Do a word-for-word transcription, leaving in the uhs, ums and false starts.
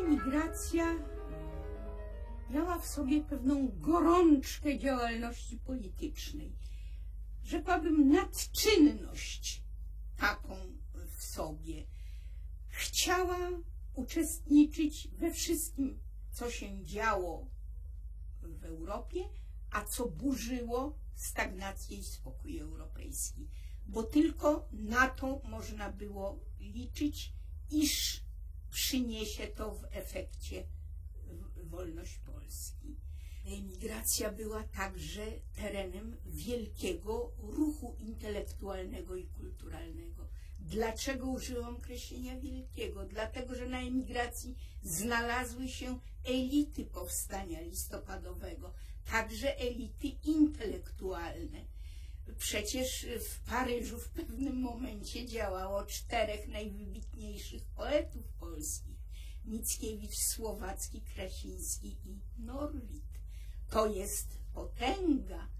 emigracja miała w sobie pewną gorączkę działalności politycznej. Rzekłabym nadczynność taką w sobie. Chciała uczestniczyć we wszystkim, co się działo w Europie, a co burzyło stagnację i spokój europejski, bo tylko na to można było liczyć, iż przyniesie to w efekcie wolność Polski. Emigracja była także terenem wielkiego ruchu intelektualnego i kulturalnego. Dlaczego użyłam określenia wielkiego? Dlatego, że na emigracji znalazły się elity powstania listopadowego, także elity intelektualne. Przecież w Paryżu w pewnym momencie działało czterech najwybitniejszych poetów polskich: Mickiewicz, Słowacki, Krasiński i Norwid. To jest potęga.